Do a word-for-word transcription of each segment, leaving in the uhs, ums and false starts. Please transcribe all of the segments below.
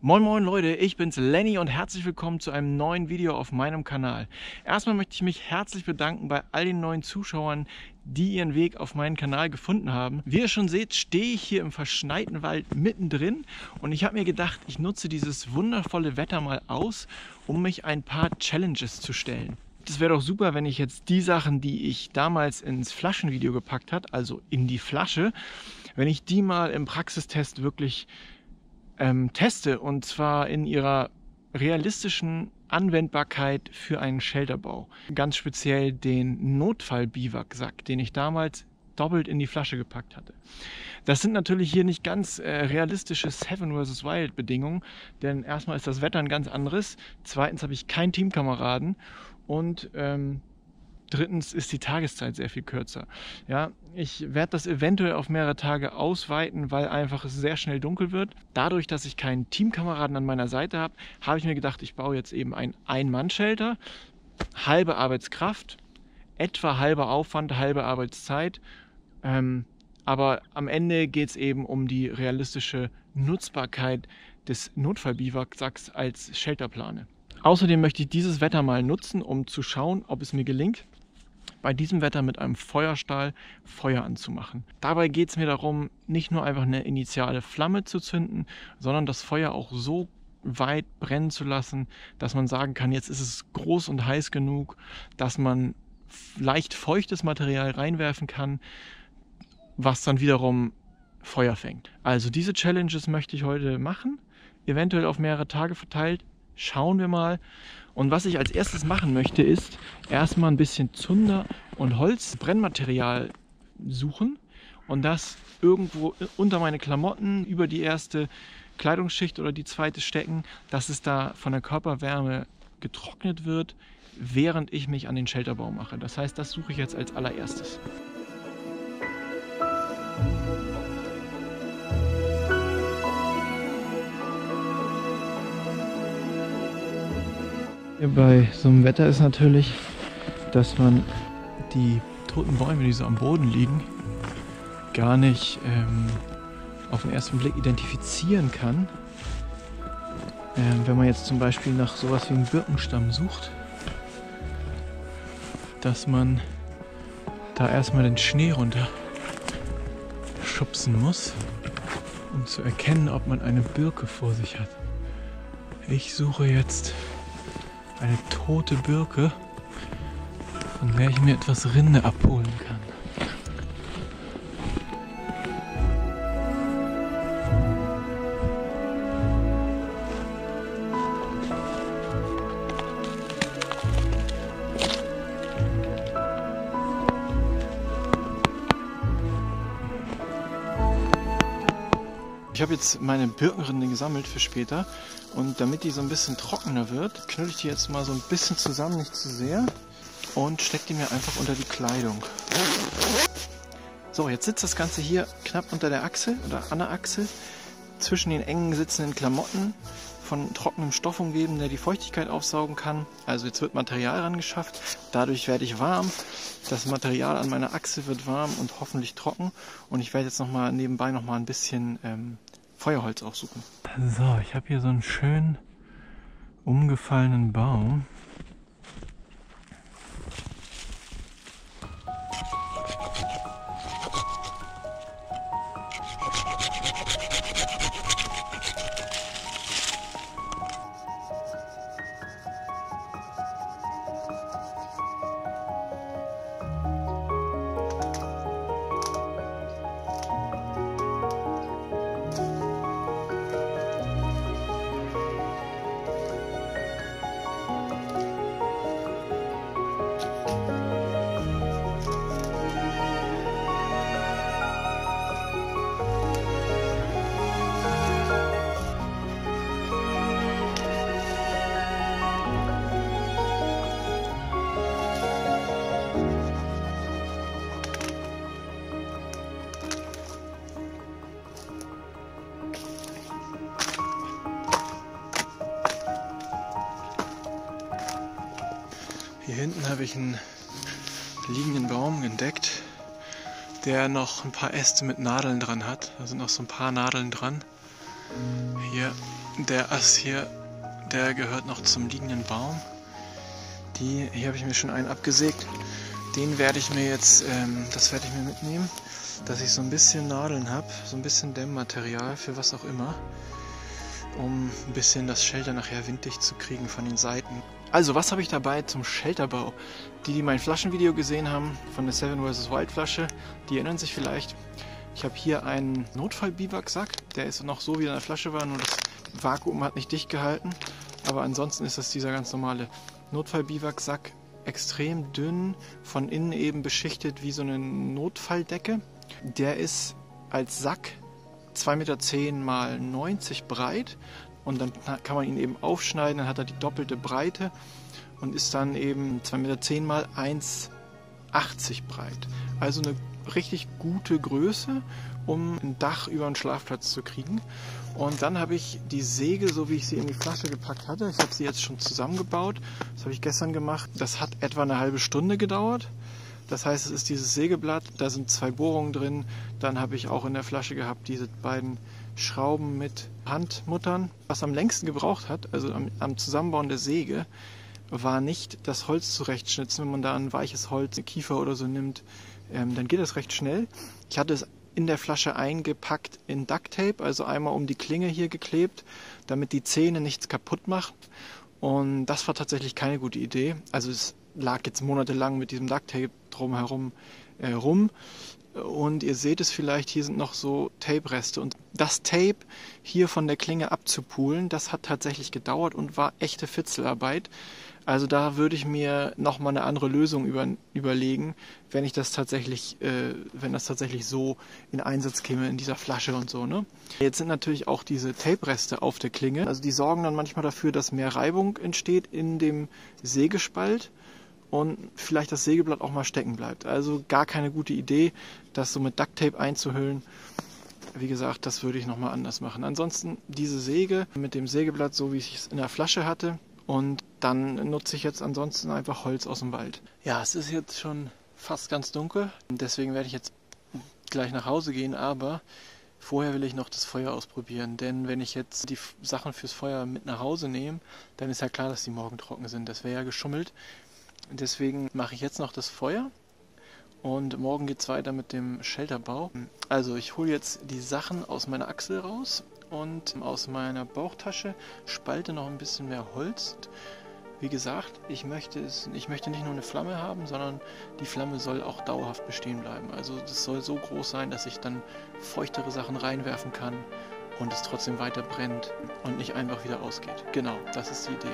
Moin moin Leute, ich bin's Lenny und herzlich willkommen zu einem neuen Video auf meinem Kanal. Erstmal möchte ich mich herzlich bedanken bei all den neuen Zuschauern, die ihren Weg auf meinen Kanal gefunden haben. Wie ihr schon seht, stehe ich hier im verschneiten Wald mittendrin und ich habe mir gedacht, ich nutze dieses wundervolle Wetter mal aus, um mich ein paar Challenges zu stellen. Das wäre doch super, wenn ich jetzt die Sachen, die ich damals ins Flaschenvideo gepackt habe, also in die Flasche, wenn ich die mal im Praxistest wirklich Ähm, teste, und zwar in ihrer realistischen Anwendbarkeit für einen Shelterbau. Ganz speziell den Notfall-Biwaksack, den ich damals doppelt in die Flasche gepackt hatte. Das sind natürlich hier nicht ganz äh, realistische Seven versus Wild Bedingungen, denn erstmal ist das Wetter ein ganz anderes, zweitens habe ich keinen Teamkameraden und ähm, drittens ist die Tageszeit sehr viel kürzer. Ja, ich werde das eventuell auf mehrere Tage ausweiten, weil einfach es sehr schnell dunkel wird. Dadurch, dass ich keinen Teamkameraden an meiner Seite habe, habe ich mir gedacht, ich baue jetzt eben ein Ein-Mann-Shelter, halbe Arbeitskraft, etwa halber Aufwand, halbe Arbeitszeit. Ähm, aber am Ende geht es eben um die realistische Nutzbarkeit des Notfall-Biwaksacks als Shelterplane. Außerdem möchte ich dieses Wetter mal nutzen, um zu schauen, ob es mir gelingt, bei diesem Wetter mit einem Feuerstahl Feuer anzumachen. Dabei geht es mir darum, nicht nur einfach eine initiale Flamme zu zünden, sondern das Feuer auch so weit brennen zu lassen, dass man sagen kann, jetzt ist es groß und heiß genug, dass man leicht feuchtes Material reinwerfen kann, was dann wiederum Feuer fängt. Also diese Challenges möchte ich heute machen, eventuell auf mehrere Tage verteilt. Schauen wir mal. Und was ich als erstes machen möchte, ist erstmal ein bisschen Zunder und Holzbrennmaterial suchen und das irgendwo unter meine Klamotten über die erste Kleidungsschicht oder die zweite stecken, dass es da von der Körperwärme getrocknet wird, während ich mich an den Shelterbau mache. Das heißt, das suche ich jetzt als allererstes. Bei so einem Wetter ist natürlich, dass man die toten Bäume, die so am Boden liegen, gar nicht ähm, auf den ersten Blick identifizieren kann. Ähm, wenn man jetzt zum Beispiel nach sowas wie einem Birkenstamm sucht, dass man da erstmal den Schnee runter schubsen muss, um zu erkennen, ob man eine Birke vor sich hat. Ich suche jetzt eine tote Birke, von der ich mir etwas Rinde abholen kann. Ich habe jetzt meine Birkenrinde gesammelt für später und damit die so ein bisschen trockener wird, knülle ich die jetzt mal so ein bisschen zusammen, nicht zu sehr, und stecke die mir einfach unter die Kleidung. So, jetzt sitzt das Ganze hier knapp unter der Achsel oder an der Achsel, zwischen den engen sitzenden Klamotten, von trockenem Stoff umgeben, der die Feuchtigkeit aufsaugen kann. Also jetzt wird Material rangeschafft, dadurch werde ich warm. Das Material an meiner Achsel wird warm und hoffentlich trocken. Und ich werde jetzt noch mal nebenbei noch mal ein bisschen ähm, Feuerholz aufsuchen. So, ich habe hier so einen schönen umgefallenen Baum. Hier hinten habe ich einen liegenden Baum entdeckt, der noch ein paar Äste mit Nadeln dran hat. Da sind noch so ein paar Nadeln dran. Hier Der Ast hier, der gehört noch zum liegenden Baum. Die, hier habe ich mir schon einen abgesägt. Den werde ich mir jetzt, ähm, das werde ich mir mitnehmen, dass ich so ein bisschen Nadeln habe, so ein bisschen Dämmmaterial für was auch immer, um ein bisschen das Shelter nachher winddicht zu kriegen von den Seiten. Also, was habe ich dabei zum Shelterbau? Die, die mein Flaschenvideo gesehen haben von der Seven versus. Wild Flasche, die erinnern sich vielleicht. Ich habe hier einen Notfall-Biwaksack, der ist noch so, wie er in der Flasche war, nur das Vakuum hat nicht dicht gehalten. Aber ansonsten ist das dieser ganz normale Notfall-Biwaksack, extrem dünn, von innen eben beschichtet wie so eine Notfalldecke. Der ist als Sack zwei Meter zehn mal neunzig breit und dann kann man ihn eben aufschneiden, dann hat er die doppelte Breite und ist dann eben zwei Meter zehn mal eins Meter achtzig breit. Also eine richtig gute Größe, um ein Dach über einen Schlafplatz zu kriegen. Und dann habe ich die Säge, so wie ich sie in die Flasche gepackt hatte, ich habe sie jetzt schon zusammengebaut, das habe ich gestern gemacht, das hat etwa eine halbe Stunde gedauert. Das heißt, es ist dieses Sägeblatt, da sind zwei Bohrungen drin, dann habe ich auch in der Flasche gehabt diese beiden Schrauben mit Handmuttern. Was am längsten gebraucht hat, also am, am Zusammenbauen der Säge, war nicht das Holz zurechtschnitzen. Wenn man da ein weiches Holz, eine Kiefer oder so nimmt, ähm, dann geht das recht schnell. Ich hatte es in der Flasche eingepackt in Ducktape, also einmal um die Klinge hier geklebt, damit die Zähne nichts kaputt machen. Und das war tatsächlich keine gute Idee. Also es lag jetzt monatelang mit diesem Ducktape drumherum äh, rum. Und ihr seht es vielleicht, hier sind noch so Tape-Reste. Und das Tape hier von der Klinge abzupulen, das hat tatsächlich gedauert und war echte Fitzelarbeit. Also da würde ich mir nochmal eine andere Lösung über, überlegen, wenn ich das tatsächlich, äh, wenn das tatsächlich so in Einsatz käme in dieser Flasche und so, ne? Jetzt sind natürlich auch diese Tape-Reste auf der Klinge. Also die sorgen dann manchmal dafür, dass mehr Reibung entsteht in dem Sägespalt und vielleicht das Sägeblatt auch mal stecken bleibt. Also gar keine gute Idee, das so mit Ducktape einzuhüllen. Wie gesagt, das würde ich nochmal anders machen. Ansonsten diese Säge mit dem Sägeblatt, so wie ich es in der Flasche hatte. Und dann nutze ich jetzt ansonsten einfach Holz aus dem Wald. Ja, es ist jetzt schon fast ganz dunkel. Deswegen werde ich jetzt gleich nach Hause gehen. Aber vorher will ich noch das Feuer ausprobieren. Denn wenn ich jetzt die Sachen fürs Feuer mit nach Hause nehme, dann ist ja klar, dass die morgen trocken sind. Das wäre ja geschummelt. Deswegen mache ich jetzt noch das Feuer. Und morgen geht es weiter mit dem Shelterbau. Also ich hole jetzt die Sachen aus meiner Achsel raus und aus meiner Bauchtasche, spalte noch ein bisschen mehr Holz. Wie gesagt, ich möchte, es, ich möchte nicht nur eine Flamme haben, sondern die Flamme soll auch dauerhaft bestehen bleiben. Also das soll so groß sein, dass ich dann feuchtere Sachen reinwerfen kann und es trotzdem weiter brennt und nicht einfach wieder ausgeht. Genau, das ist die Idee.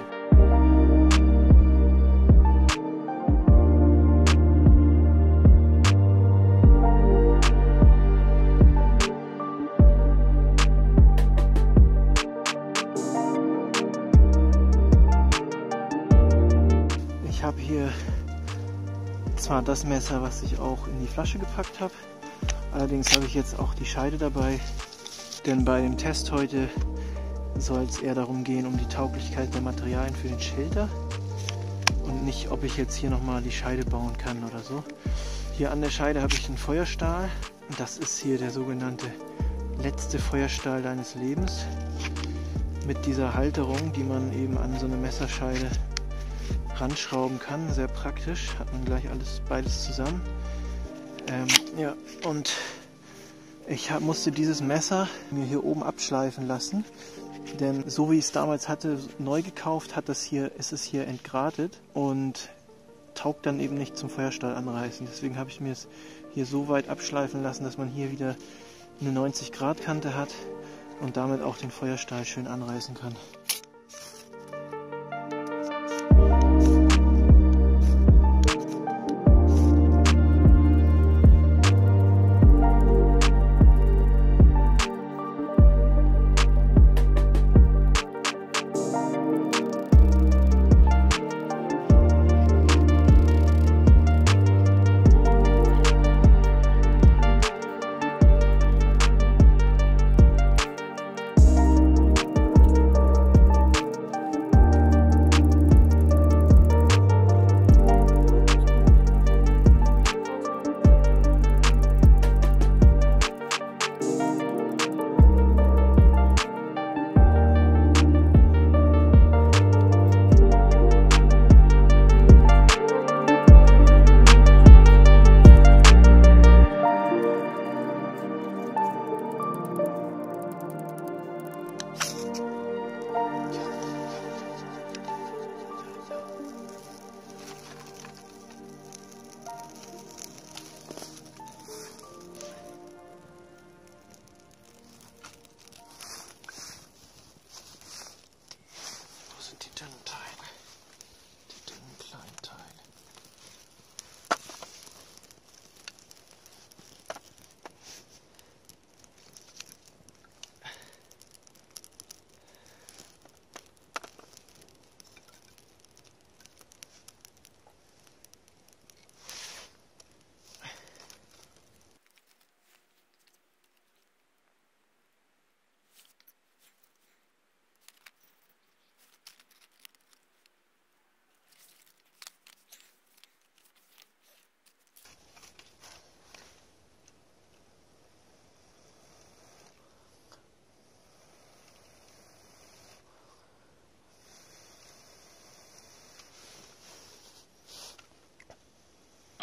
Ich habe hier zwar das Messer, was ich auch in die Flasche gepackt habe, allerdings habe ich jetzt auch die Scheide dabei, denn bei dem Test heute soll es eher darum gehen, um die Tauglichkeit der Materialien für den Shelter und nicht, ob ich jetzt hier nochmal die Scheide bauen kann oder so. Hier an der Scheide habe ich einen Feuerstahl, das ist hier der sogenannte letzte Feuerstahl deines Lebens mit dieser Halterung, die man eben an so eine Messerscheide ranschrauben kann, sehr praktisch, hat man gleich alles beides zusammen. Ähm, ja, und ich hab, musste dieses Messer mir hier oben abschleifen lassen, denn so wie ich es damals hatte, neu gekauft, hat das hier, ist es hier entgratet und taugt dann eben nicht zum Feuerstahl anreißen. Deswegen habe ich mir es hier so weit abschleifen lassen, dass man hier wieder eine neunzig Grad Kante hat und damit auch den Feuerstahl schön anreißen kann.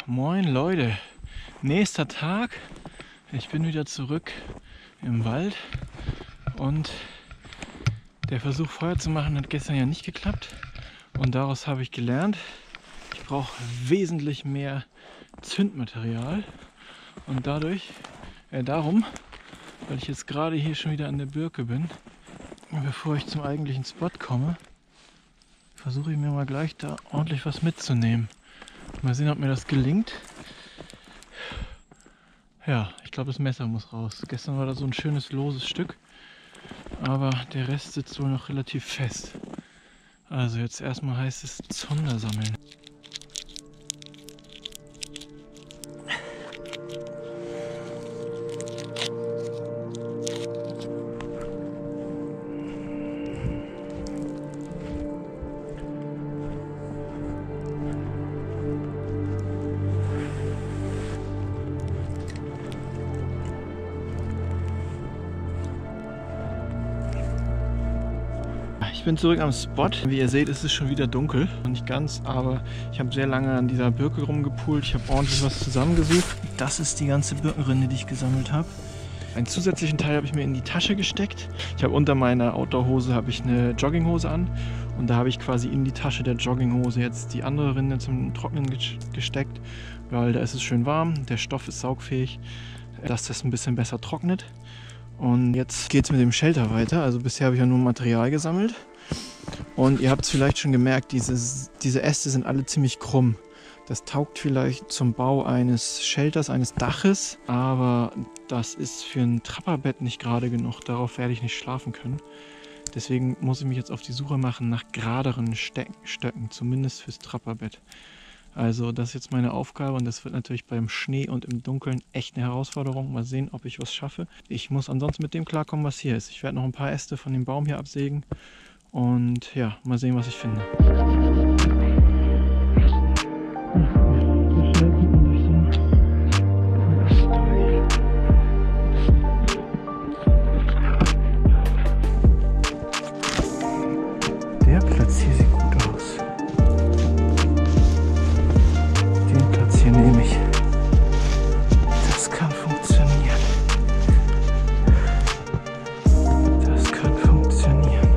Moin Leute, nächster Tag. Ich bin wieder zurück im Wald und der Versuch Feuer zu machen hat gestern ja nicht geklappt und daraus habe ich gelernt, ich brauche wesentlich mehr Zündmaterial und dadurch, äh, darum, weil ich jetzt gerade hier schon wieder an der Birke bin, bevor ich zum eigentlichen Spot komme, versuche ich mir mal gleich da ordentlich was mitzunehmen. Mal sehen, ob mir das gelingt. Ja, ich glaube, das Messer muss raus. Gestern war da so ein schönes loses Stück, aber der Rest sitzt wohl noch relativ fest. Also jetzt erstmal heißt es Zunder sammeln. Ich bin zurück am Spot. Wie ihr seht, ist es schon wieder dunkel. Nicht ganz, aber ich habe sehr lange an dieser Birke rumgepult. Ich habe ordentlich was zusammengesucht. Das ist die ganze Birkenrinde, die ich gesammelt habe. Einen zusätzlichen Teil habe ich mir in die Tasche gesteckt. Ich habe unter meiner Outdoor-Hose habe ich eine Jogginghose an. Und da habe ich quasi in die Tasche der Jogginghose jetzt die andere Rinde zum Trocknen gesteckt. Weil da ist es schön warm, der Stoff ist saugfähig, dass das ein bisschen besser trocknet. Und jetzt geht es mit dem Shelter weiter. Also bisher habe ich ja nur Material gesammelt. Und ihr habt es vielleicht schon gemerkt, diese, diese Äste sind alle ziemlich krumm. Das taugt vielleicht zum Bau eines Shelters, eines Daches, aber das ist für ein Trapperbett nicht gerade genug. Darauf werde ich nicht schlafen können. Deswegen muss ich mich jetzt auf die Suche machen nach geraderen Stöcken, zumindest fürs Trapperbett. Also das ist jetzt meine Aufgabe und das wird natürlich beim Schnee und im Dunkeln echt eine Herausforderung. Mal sehen, ob ich was schaffe. Ich muss ansonsten mit dem klarkommen, was hier ist. Ich werde noch ein paar Äste von dem Baum hier absägen und ja, mal sehen, was ich finde. Der Platz hier sieht gut aus. Den Platz hier nehme ich. Das kann funktionieren. Das kann funktionieren.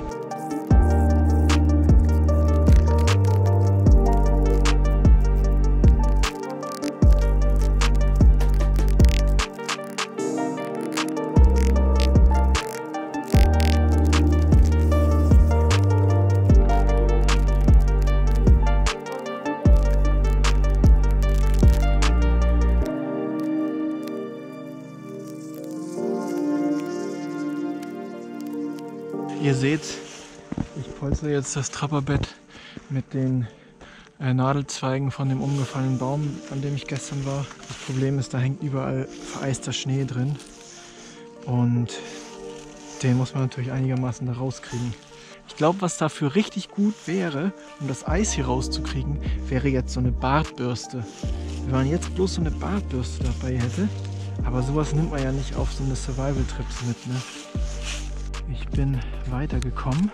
Ihr seht, ich polster jetzt das Trapperbett mit den äh, Nadelzweigen von dem umgefallenen Baum, an dem ich gestern war. Das Problem ist, da hängt überall vereister Schnee drin und den muss man natürlich einigermaßen da rauskriegen. Ich glaube, was dafür richtig gut wäre, um das Eis hier rauszukriegen, wäre jetzt so eine Bartbürste. Wenn man jetzt bloß so eine Bartbürste dabei hätte, aber sowas nimmt man ja nicht auf so eine Survival-Trips mit, ne? Ich bin weitergekommen,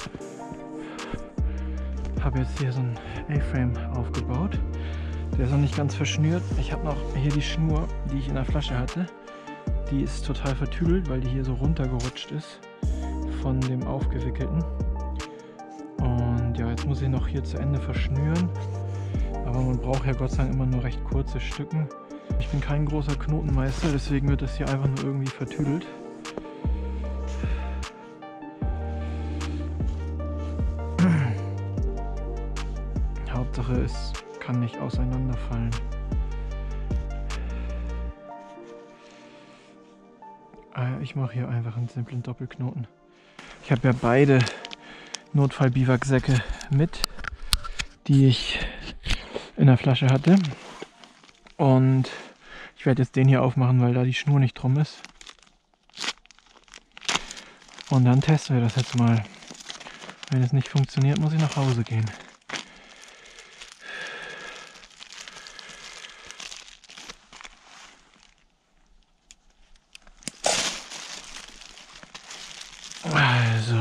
habe jetzt hier so einen A-Frame aufgebaut. Der ist noch nicht ganz verschnürt. Ich habe noch hier die Schnur, die ich in der Flasche hatte. Die ist total vertüdelt, weil die hier so runtergerutscht ist von dem Aufgewickelten. Und ja, jetzt muss ich noch hier zu Ende verschnüren. Aber man braucht ja Gott sei Dank immer nur recht kurze Stücken. Ich bin kein großer Knotenmeister, deswegen wird das hier einfach nur irgendwie vertüdelt. Hauptsache, es kann nicht auseinanderfallen. Ich mache hier einfach einen simplen Doppelknoten. Ich habe ja beide Notfall-Biwaksäcke mit, die ich in der Flasche hatte. Und ich werde jetzt den hier aufmachen, weil da die Schnur nicht drum ist. Und dann testen wir das jetzt mal. Wenn es nicht funktioniert, muss ich nach Hause gehen. Also.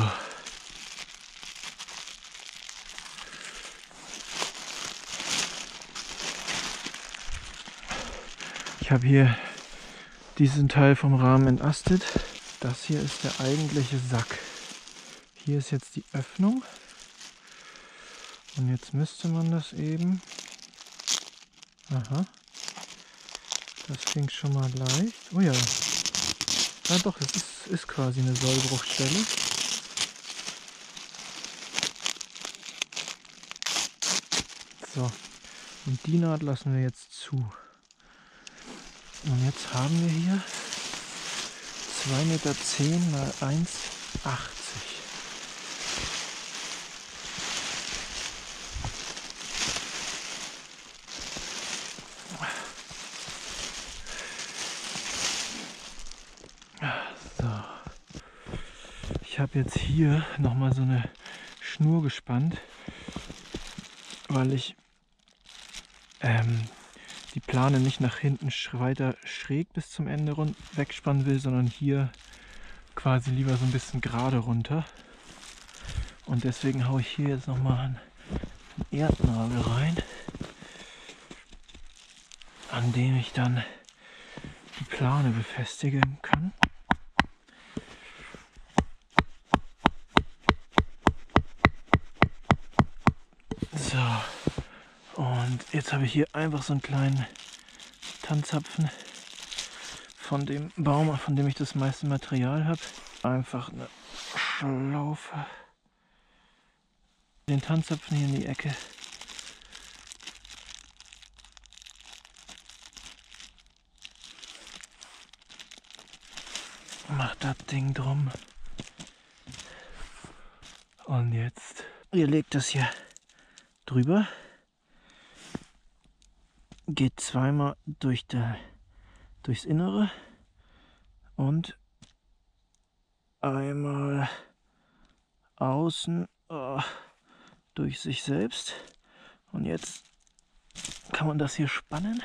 habe hier diesen Teil vom Rahmen entastet. Das hier ist der eigentliche Sack. Hier ist jetzt die Öffnung. Und jetzt müsste man das eben... Aha. Das klingt schon mal leicht. Oh ja. Ja doch, es ist, ist quasi eine Sollbruchstelle. So. Und die Naht lassen wir jetzt zu. Und jetzt haben wir hier zwei Meter zehn mal eins Meter achtzig. Ich habe jetzt hier nochmal so eine Schnur gespannt, weil ich ähm, die Plane nicht nach hinten weiter schräg bis zum Ende rund wegspannen will, sondern hier quasi lieber so ein bisschen gerade runter. Und deswegen haue ich hier jetzt nochmal einen Erdnagel rein, an dem ich dann die Plane befestigen kann. So, und jetzt habe ich hier einfach so einen kleinen Tannenzapfen von dem Baum, von dem ich das meiste Material habe. Einfach eine Schlaufe. Den Tannenzapfen hier in die Ecke. Mach das Ding drum. Und jetzt, ihr legt das hier drüber. Geht zweimal durch der, durchs Innere und einmal außen oh, durch sich selbst. Und jetzt kann man das hier spannen.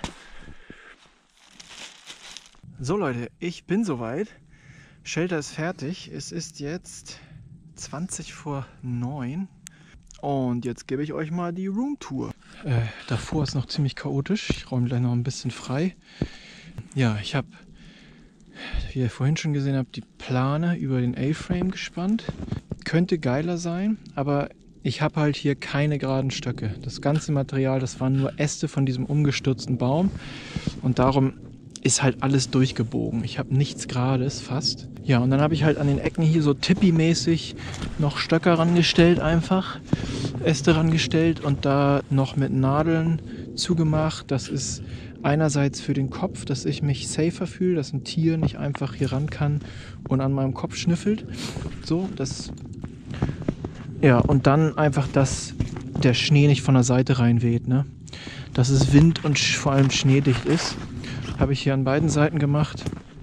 So Leute, ich bin soweit. Shelter ist fertig. Es ist jetzt zwanzig vor neun. Und jetzt gebe ich euch mal die Roomtour. Äh, davor ist noch ziemlich chaotisch. Ich räume gleich noch ein bisschen frei. Ja, ich habe, wie ihr vorhin schon gesehen habt, die Plane über den A-Frame gespannt. Könnte geiler sein, aber ich habe halt hier keine geraden Stöcke. Das ganze Material, das waren nur Äste von diesem umgestürzten Baum. Und darum ist halt alles durchgebogen. Ich habe nichts Gerades fast. Ja, und dann habe ich halt an den Ecken hier so Tippi-mäßig noch Stöcker rangestellt einfach. Äste rangestellt und da noch mit Nadeln zugemacht. Das ist einerseits für den Kopf, dass ich mich safer fühle, dass ein Tier nicht einfach hier ran kann und an meinem Kopf schnüffelt. So, das... Ja, und dann einfach, dass der Schnee nicht von der Seite reinweht, ne? Dass es wind- und vor allem schneedicht ist. Habe ich hier an beiden Seiten gemacht.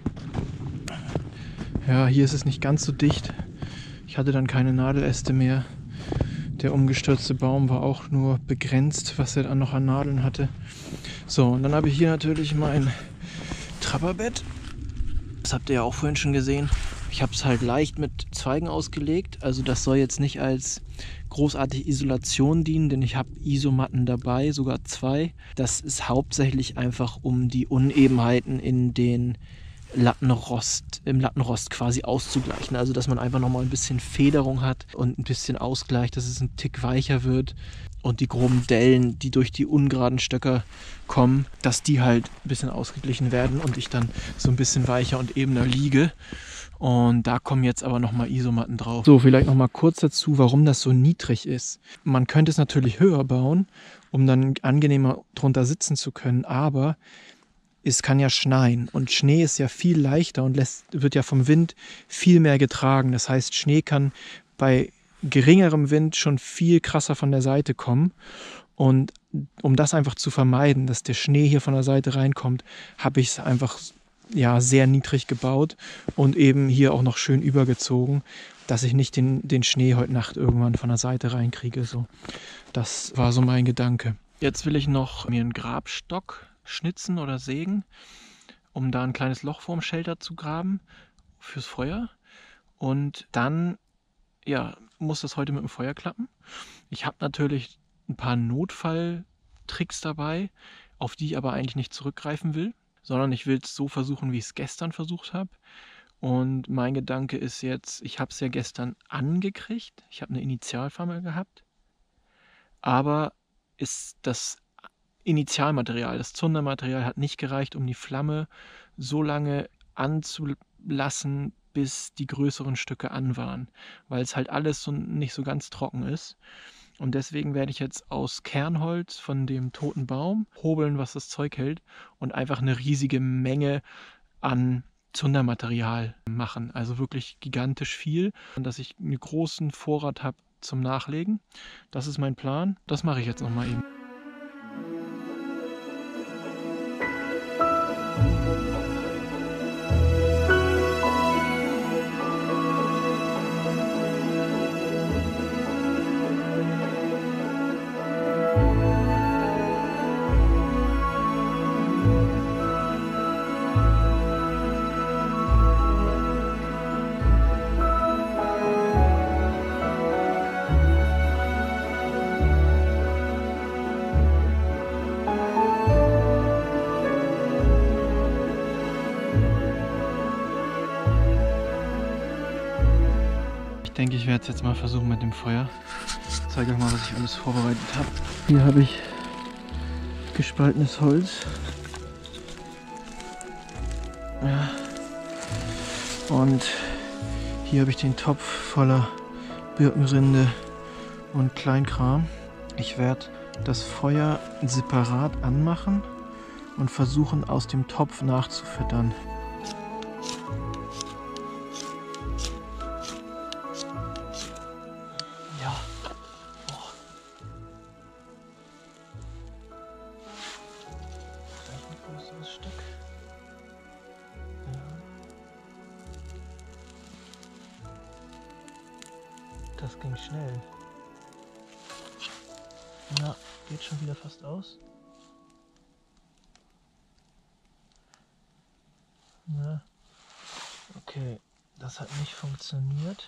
Ja, hier ist es nicht ganz so dicht. Ich hatte dann keine Nadeläste mehr. Der umgestürzte Baum war auch nur begrenzt, was er dann noch an Nadeln hatte. So, und dann habe ich hier natürlich mein Trapperbett. Das habt ihr ja auch vorhin schon gesehen. Ich habe es halt leicht mit Zweigen ausgelegt. Also das soll jetzt nicht als großartige Isolation dienen, denn ich habe Isomatten dabei, sogar zwei. Das ist hauptsächlich einfach, um die Unebenheiten in den Lattenrost, im Lattenrost quasi auszugleichen. Also dass man einfach nochmal ein bisschen Federung hat und ein bisschen Ausgleich, dass es ein Tick weicher wird und die groben Dellen, die durch die ungeraden Stöcker kommen, dass die halt ein bisschen ausgeglichen werden und ich dann so ein bisschen weicher und ebener liege. Und da kommen jetzt aber nochmal Isomatten drauf. So, vielleicht nochmal kurz dazu, warum das so niedrig ist. Man könnte es natürlich höher bauen, um dann angenehmer drunter sitzen zu können, aber es kann ja schneien und Schnee ist ja viel leichter und lässt, wird ja vom Wind viel mehr getragen. Das heißt, Schnee kann bei geringerem Wind schon viel krasser von der Seite kommen. Und um das einfach zu vermeiden, dass der Schnee hier von der Seite reinkommt, habe ich es einfach ja, sehr niedrig gebaut und eben hier auch noch schön übergezogen, dass ich nicht den, den Schnee heute Nacht irgendwann von der Seite reinkriege. So. Das war so mein Gedanke. Jetzt will ich noch mir einen Grabstock schnitzen oder sägen, um da ein kleines Loch vorm Shelter zu graben fürs Feuer. Und dann ja, muss das heute mit dem Feuer klappen. Ich habe natürlich ein paar Notfalltricks dabei, auf die ich aber eigentlich nicht zurückgreifen will. sondern ich will es so versuchen, wie ich es gestern versucht habe. Und mein Gedanke ist jetzt, ich habe es ja gestern angekriegt. Ich habe eine Initialflamme gehabt, aber ist das Initialmaterial, das Zundermaterial hat nicht gereicht, um die Flamme so lange anzulassen, bis die größeren Stücke an waren, weil es halt alles so nicht so ganz trocken ist. Und deswegen werde ich jetzt aus Kernholz von dem toten Baum hobeln, was das Zeug hält, und einfach eine riesige Menge an Zundermaterial machen. Also wirklich gigantisch viel. Und dass ich einen großen Vorrat habe zum Nachlegen. Das ist mein Plan. Das mache ich jetzt nochmal eben. Ich denke, ich werde es jetzt mal versuchen mit dem Feuer. Ich zeige euch mal, was ich alles vorbereitet habe. Hier habe ich gespaltenes Holz. Ja. Und hier habe ich den Topf voller Birkenrinde und Kleinkram. Ich werde das Feuer separat anmachen und versuchen, aus dem Topf nachzufüttern. Ja. Oh. Vielleicht ein größeres Stück. Ja. Das ging schnell. Na, geht schon wieder fast aus. Na, okay, das hat nicht funktioniert.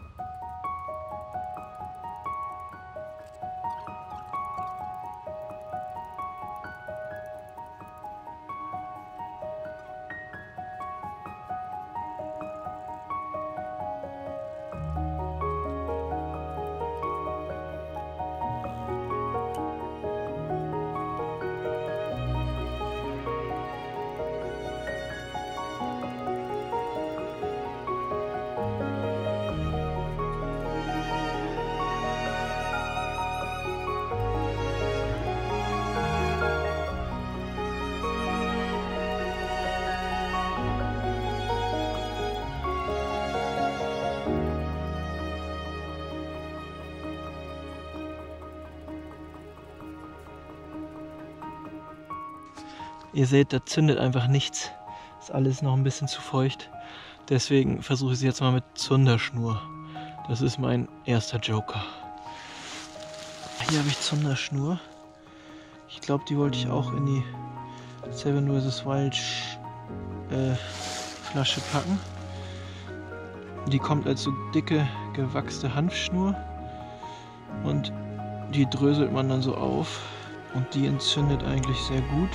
Ihr seht, da zündet einfach nichts. Ist alles noch ein bisschen zu feucht. Deswegen versuche ich es jetzt mal mit Zunderschnur. Das ist mein erster Joker. Hier habe ich Zunderschnur. Ich glaube, die wollte ich auch in die Seven versus. Wild äh, Flasche packen. Die kommt als so dicke, gewachste Hanfschnur. Und die dröselt man dann so auf. Und die entzündet eigentlich sehr gut.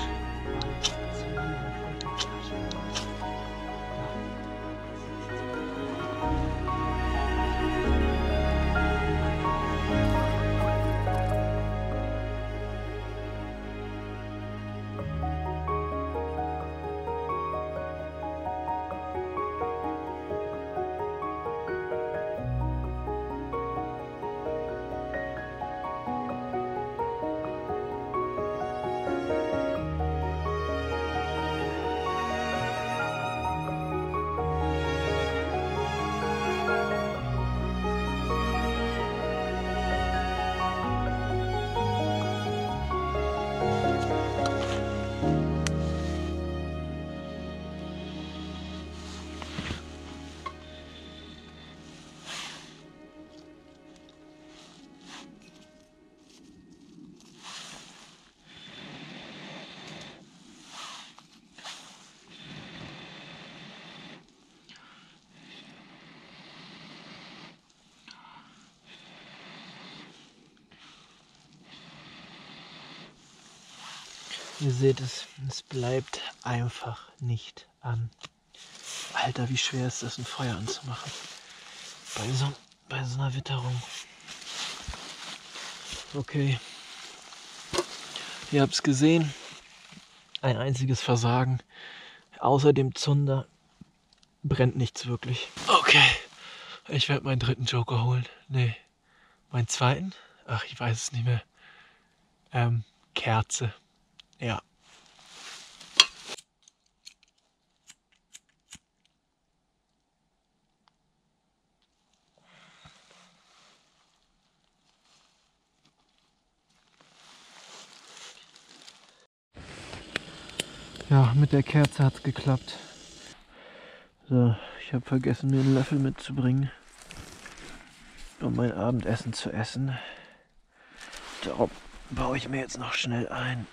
Ihr seht es, es bleibt einfach nicht an. Alter, wie schwer ist das, ein Feuer anzumachen. Bei so, bei so einer Witterung. Okay. Ihr habt es gesehen. Ein einziges Versagen. Außer dem Zunder brennt nichts wirklich. Okay. Ich werde meinen dritten Joker holen. Nee. Meinen zweiten? Ach, ich weiß es nicht mehr. Ähm, Kerze. Ja. Ja, mit der Kerze hat es geklappt. So, ich habe vergessen, mir einen Löffel mitzubringen, um mein Abendessen zu essen. Darum baue ich mir jetzt noch schnell ein.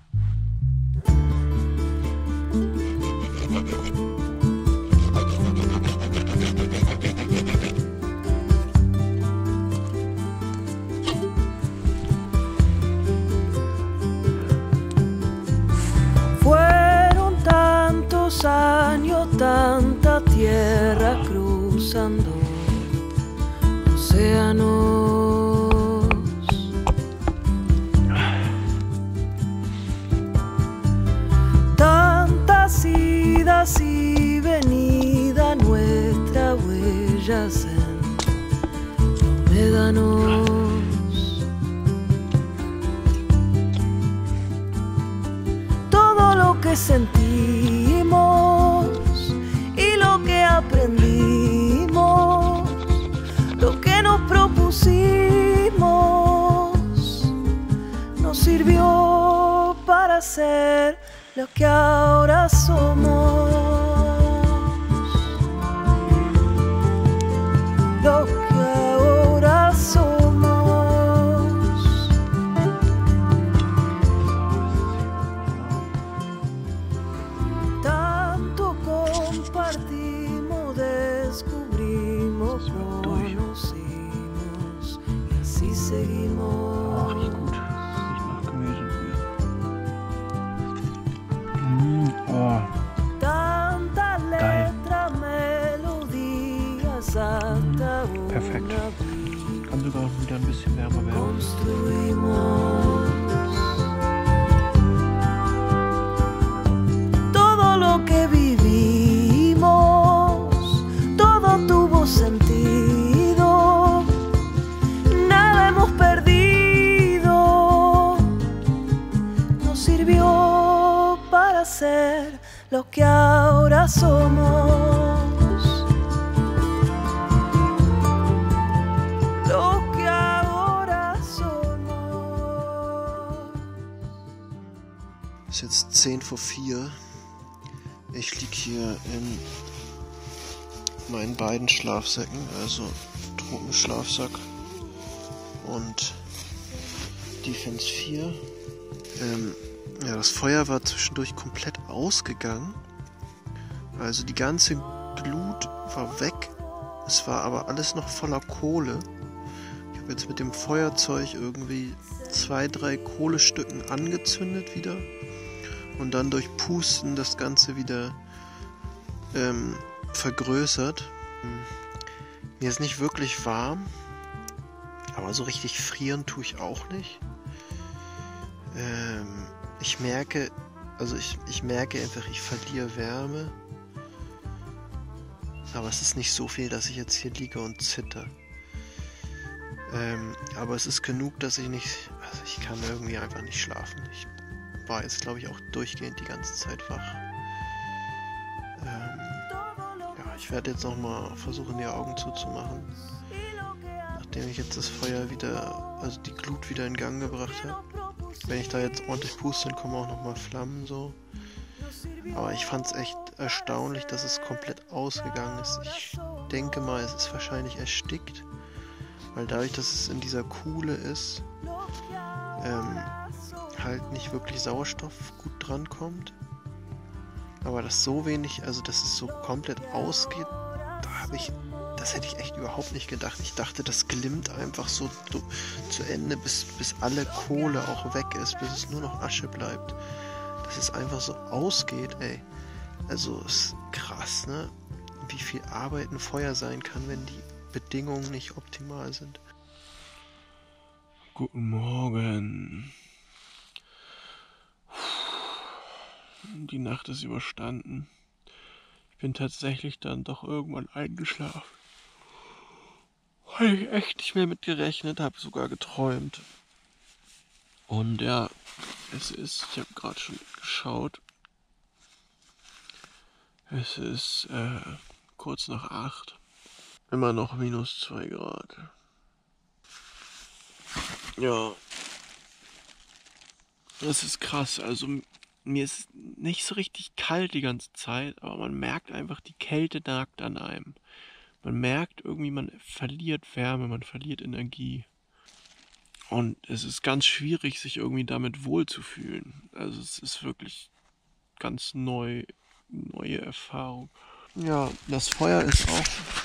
Fueron tantos años, tanta tierra cruzando océanos. Tantas idas y venidas, nuestras huellas en los médanos. Todo lo que sentimos y lo que aprendimos, lo que nos propusimos, nos sirvió para ser lo que ahora somos. Lo que ahora somos. Tanto compartimos, descubrimos, conocimos y así seguimos. Ach, wie gut. Riecht nach Gemüsebrühe. Mm, oh. Tanta Geil. letra, melodías, hasta Perfekt. una Kann sogar wieder ein bisschen wärmer werden. construimos. Todo lo que vivimos, todo tuvo sentido, nada hemos perdido, nos sirvió para ser lo que ahora somos. Lo que ahora somos. Es ist jetzt zehn vor vier. Ich liege hier in meinen beiden Schlafsäcken, also Trockenschlafsack und Defense vier. Ähm, ja, das Feuer war zwischendurch komplett ausgegangen. Also die ganze Glut war weg. Es war aber alles noch voller Kohle. Ich habe jetzt mit dem Feuerzeug irgendwie zwei, drei Kohlestücken angezündet wieder. Und dann durch Pusten das Ganze wieder ähm, vergrößert. Mir ist nicht wirklich warm, aber so richtig frieren tue ich auch nicht. Ähm, ich merke, also ich, ich merke einfach, ich verliere Wärme. Aber es ist nicht so viel, dass ich jetzt hier liege und zitter. Ähm, aber es ist genug, dass ich nicht, also ich kann irgendwie einfach nicht schlafen. Ich war jetzt, glaube ich, auch durchgehend die ganze Zeit wach. Ähm, ja, ich werde jetzt nochmal versuchen, die Augen zuzumachen. Nachdem ich jetzt das Feuer wieder, also die Glut wieder in Gang gebracht habe. Wenn ich da jetzt ordentlich puste, dann kommen auch nochmal Flammen so. Aber ich fand es echt erstaunlich, dass es komplett ausgegangen ist. Ich denke mal, es ist wahrscheinlich erstickt. Weil dadurch, dass es in dieser Kuhle ist, ähm, halt nicht wirklich Sauerstoff gut drankommt. Aber dass so wenig, also dass es so komplett ausgeht, da habe ich, das hätte ich echt überhaupt nicht gedacht. Ich dachte, das glimmt einfach so zu Ende, bis, bis alle Kohle auch weg ist, bis es nur noch Asche bleibt. dass es einfach so ausgeht, ey. Also ist krass, ne? Wie viel Arbeit ein Feuer sein kann, wenn die Bedingungen nicht optimal sind. Guten Morgen. Die Nacht ist überstanden. Ich bin tatsächlich dann doch irgendwann eingeschlafen. Weil ich echt nicht mehr mit gerechnet habe, sogar geträumt. Und ja, es ist, ich habe gerade schon geschaut, es ist äh, kurz nach acht, immer noch minus zwei Grad. Ja, das ist krass, also mir ist nicht so richtig kalt die ganze Zeit, aber man merkt einfach, die Kälte nagt an einem. Man merkt irgendwie, man verliert Wärme, man verliert Energie. Und es ist ganz schwierig, sich irgendwie damit wohlzufühlen. Also es ist wirklich ganz neu, neue Erfahrung. Ja, das Feuer ist auch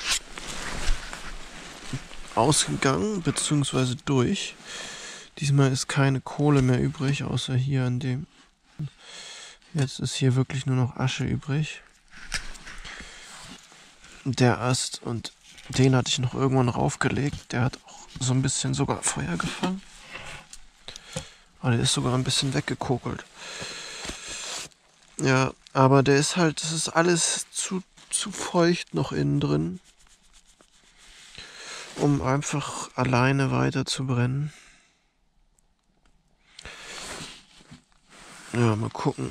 ausgegangen, beziehungsweise durch. Diesmal ist keine Kohle mehr übrig, außer hier an dem. Jetzt ist hier wirklich nur noch Asche übrig. Der Ast, und den hatte ich noch irgendwann raufgelegt. Der hat auch so ein bisschen sogar Feuer gefangen. Aber der ist sogar ein bisschen weggekokelt. Ja, aber der ist halt, das ist alles zu, zu feucht noch innen drin, um einfach alleine weiter zu brennen. Ja, mal gucken.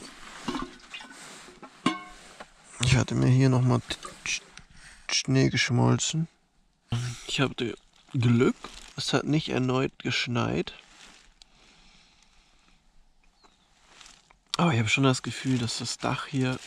Ich hatte mir hier nochmal Schnee geschmolzen. Ich hatte Glück, es hat nicht erneut geschneit. Aber ich habe schon das Gefühl, dass das Dach hier,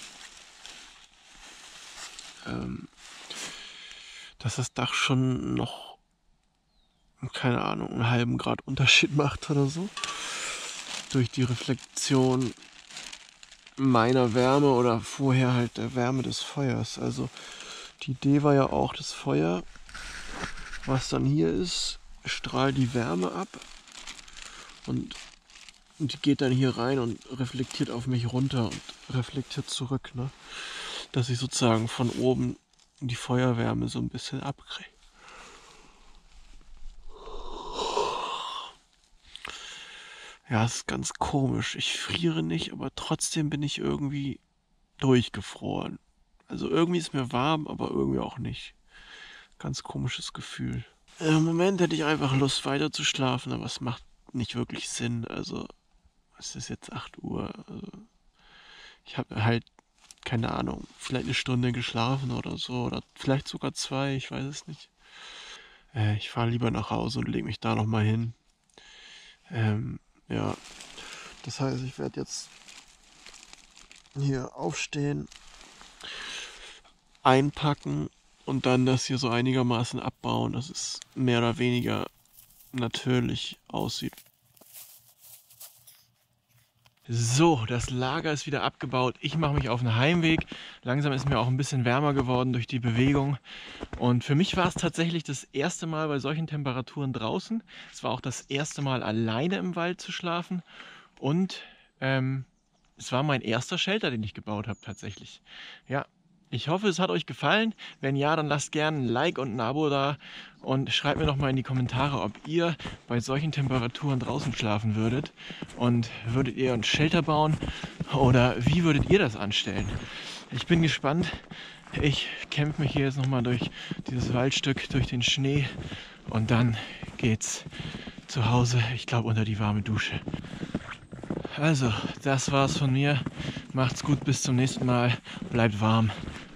ähm, dass das Dach schon noch, keine Ahnung, einen halben Grad Unterschied macht oder so. Durch die Reflexion meiner Wärme oder vorher halt der Wärme des Feuers. Also die Idee war ja auch, das Feuer, was dann hier ist, strahlt die Wärme ab und, und die geht dann hier rein und reflektiert auf mich runter und reflektiert zurück, ne? Dass ich sozusagen von oben die Feuerwärme so ein bisschen abkriege. Ja, es ist ganz komisch. Ich friere nicht, aber trotzdem bin ich irgendwie durchgefroren. Also irgendwie ist mir warm, aber irgendwie auch nicht. Ganz komisches Gefühl. Im Moment hätte ich einfach Lust weiter zu schlafen, aber es macht nicht wirklich Sinn. Also es ist jetzt acht Uhr. Also, ich habe halt, keine Ahnung, vielleicht eine Stunde geschlafen oder so. Oder vielleicht sogar zwei, ich weiß es nicht. Äh, ich fahre lieber nach Hause und lege mich da nochmal hin. Ähm, ja, das heißt, ich werde jetzt hier aufstehen, einpacken und dann das hier so einigermaßen abbauen, dass es mehr oder weniger natürlich aussieht. So, das Lager ist wieder abgebaut. Ich mache mich auf den Heimweg. Langsam ist mir auch ein bisschen wärmer geworden durch die Bewegung. Und für mich war es tatsächlich das erste Mal bei solchen Temperaturen draußen. Es war auch das erste Mal alleine im Wald zu schlafen. Und ähm, es war mein erster Shelter, den ich gebaut habe tatsächlich. Ja. Ich hoffe, es hat euch gefallen. Wenn ja, dann lasst gerne ein Like und ein Abo da und schreibt mir doch mal in die Kommentare, ob ihr bei solchen Temperaturen draußen schlafen würdet und würdet ihr ein Shelter bauen oder wie würdet ihr das anstellen? Ich bin gespannt. Ich kämpfe mich hier jetzt nochmal durch dieses Waldstück, durch den Schnee und dann geht's zu Hause, ich glaube, unter die warme Dusche. Also, das war's von mir. Macht's gut, bis zum nächsten Mal. Bleibt warm.